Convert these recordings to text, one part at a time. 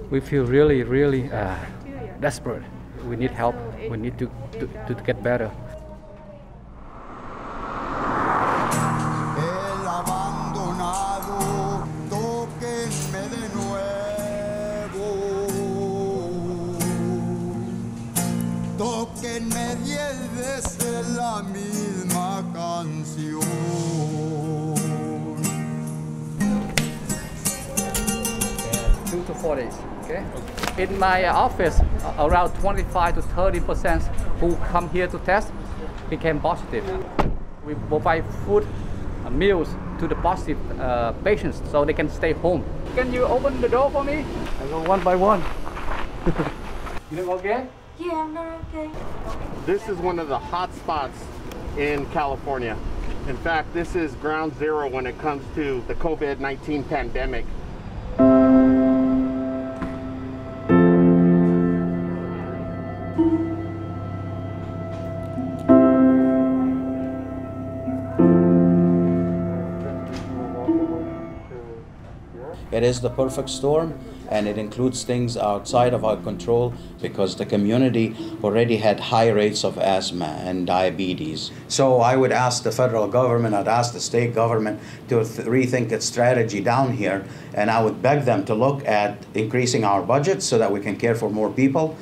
We feel really, really desperate. We need help. We need to get better. Tóquenme 10 veces la misma canción. 2 to 4 days. Okay. In my office, around 25 to 30% who come here to test became positive. We provide food, meals to the positive patients so they can stay home. Can you open the door for me? I go one by one. You look okay? Yeah, I'm not okay. This is one of the hot spots in California. In fact, this is ground zero when it comes to the COVID-19 pandemic. It is the perfect storm, and it includes things outside of our control because the community already had high rates of asthma and diabetes. So I would ask the federal government, I'd ask the state government to rethink its strategy down here, and I would beg them to look at increasing our budget so that we can care for more people.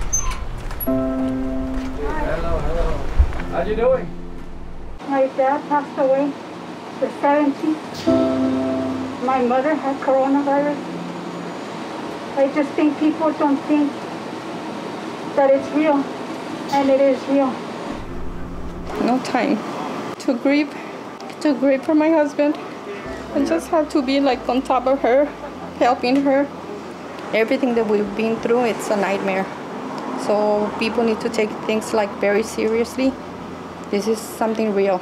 Hello, hello. How are you doing? My dad passed away the 17th. My mother had coronavirus. I just think people don't think that it's real, and it is real. No time to grieve for my husband. I just have to be like on top of her, helping her. Everything that we've been through, it's a nightmare. So people need to take things like very seriously. This is something real.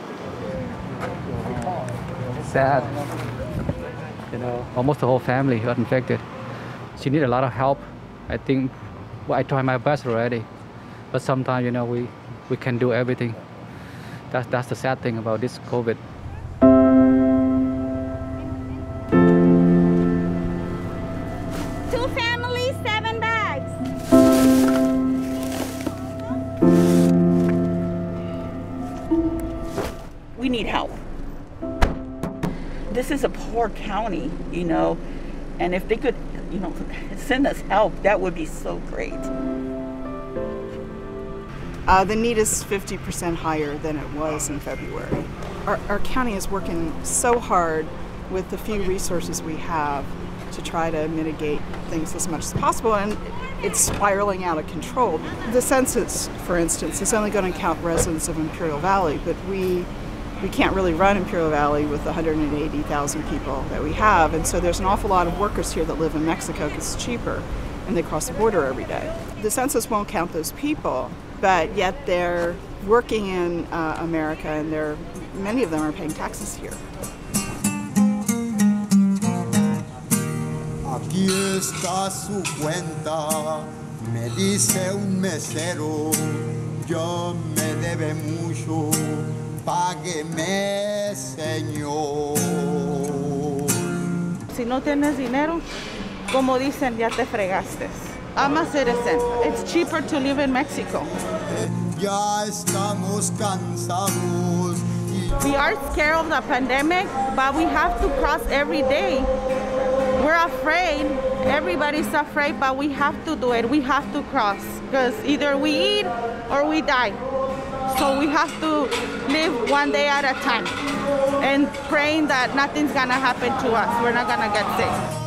Sad. You know, almost the whole family got infected. She needed a lot of help. I think I tried my best already, but sometimes, you know, we can do everything. That's the sad thing about this COVID. 2 families, 7 bags. We need help. This is a poor county, you know, and if they could, you know, send us help, that would be so great. The need is 50% higher than it was in February. Our county is working so hard with the few resources we have to try to mitigate things as much as possible, and it's spiraling out of control. The census, for instance, is only going to count residents of Imperial Valley, but we can't really run Imperial Valley with the 180,000 people that we have, and so there's an awful lot of workers here that live in Mexico because it's cheaper, and they cross the border every day. The census won't count those people, but yet they're working in America, and many of them are paying taxes here. Aquí está su cuenta, me dice un mesero, yo me debe mucho. Págueme, Señor. Si no tienes dinero, como dicen, ya te fregaste. I'm a citizen. It's cheaper to live in Mexico. Ya estamos cansados. We are scared of the pandemic, but we have to cross every day. We're afraid. Everybody's afraid, but we have to do it. We have to cross because either we eat or we die. So we have to live one day at a time and praying that nothing's gonna happen to us. We're not gonna get sick.